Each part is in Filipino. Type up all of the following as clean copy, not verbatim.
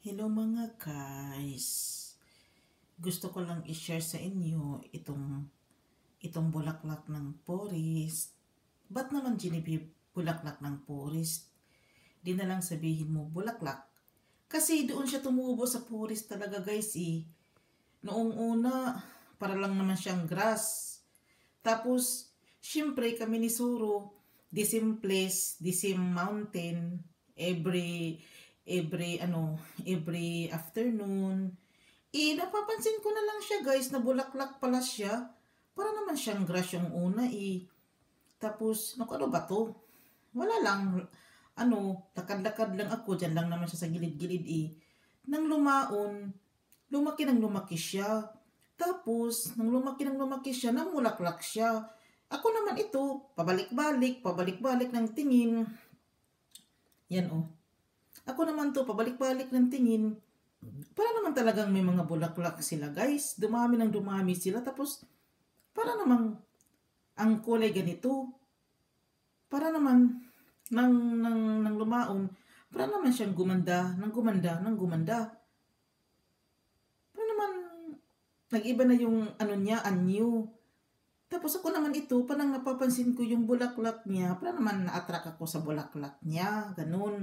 Hello mga guys. Gusto ko lang i-share sa inyo itong bulaklak ng forest. Ba't naman Genevieve bulaklak ng forest? Di na lang sabihin mo bulaklak. Kasi doon siya tumubo sa forest talaga guys eh. Noong una, para lang naman siyang grass. Tapos, syempre kami ni Suro, the same place, the same mountain, every afternoon. Napapansin ko na lang siya guys, na bulaklak pala siya. Para naman siyang grass yung una eh. Tapos, ano ba to? Wala lang, lakad-lakad lang ako, dyan lang naman siya sa gilid-gilid eh. Nang lumaki siya. Tapos, nang lumaki siya, namulaklak siya. Ako naman ito, pabalik-balik ng tingin. Yan oh. Ako naman to, pabalik-balik ng tingin. Para naman talagang may mga bulaklak sila guys. Dumami sila. Tapos, para namang ang kulay ganito. Para naman, nang lumaon, para naman siyang gumanda. Para naman, nag-iba na yung anyo. Tapos ako naman ito, parang napapansin ko yung bulaklak niya. Para naman na-attract ako sa bulaklak niya. Ganun.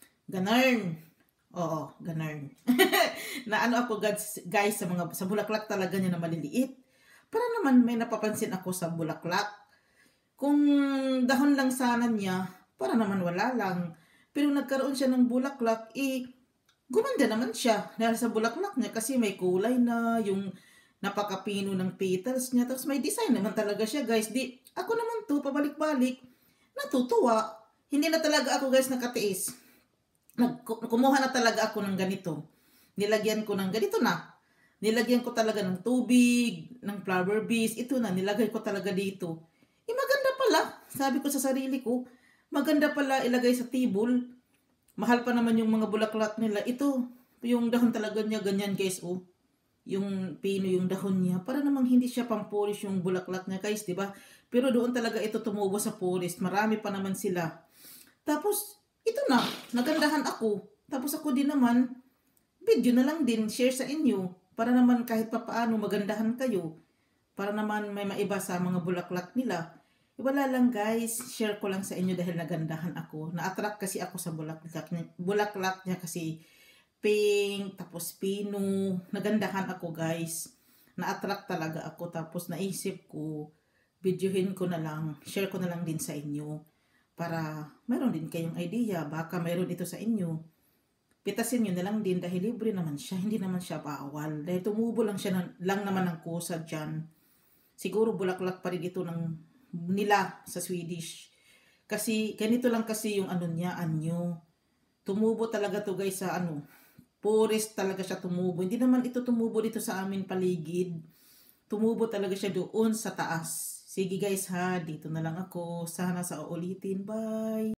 Oo, ganun. Ako guys sa bulaklak talaga niya na maliliit. Para naman may napapansin ako sa bulaklak. Kung dahon lang sana niya, para naman wala lang. Pero nagkaroon siya ng bulaklak, gumanda naman siya dahil sa bulaklak niya kasi may kulay na, yung napakapino ng petals niya. Tapos may design naman talaga siya guys. Ako naman to, pabalik-balik, natutuwa. Hindi na talaga ako guys nakatiis. Kumuha na talaga ako ng ganito. Nilagyan ko ng ganito na. Nilagyan ko talaga ng tubig, ng flower bees. Ito na, nilagay ko talaga dito. Maganda pala. Sabi ko sa sarili ko, maganda pala ilagay sa table. Mahal pa naman yung mga bulaklak nila. Ito, yung dahon talaga niya, ganyan guys, oh. Yung pino, yung dahon niya. Para namang hindi siya pang-polish yung bulaklak niya guys, diba? Pero doon talaga ito tumubo sa forest. Marami pa naman sila. Tapos, ito na, nagandahan ako. Tapos ako din naman, video na lang din, share sa inyo. Para naman kahit papaano magandahan kayo. Para naman may maiba sa mga bulaklak nila. Wala lang guys, share ko lang sa inyo dahil nagandahan ako. Na-attract kasi ako sa bulaklak niya kasi pink, tapos pino. Nagandahan ako guys. Na-attract talaga ako. Tapos naisip ko, videohin ko na lang, share ko na lang din sa inyo. Para mayroon din kayong idea, baka mayroon ito sa inyo. Pitasin nyo na lang din dahil libre naman siya, hindi naman siya bawal. Dahil tumubo lang siya lang naman ng kusa dyan. Siguro bulaklak pa rin ito nila sa Swedish. Kasi ganito lang kasi yung niya, anyo. Tumubo talaga to guys sa forest talaga siya tumubo. Hindi naman ito tumubo dito sa amin paligid. Tumubo talaga siya doon sa taas. Sige guys ha, dito na lang ako. Sana sa uulitin. Bye!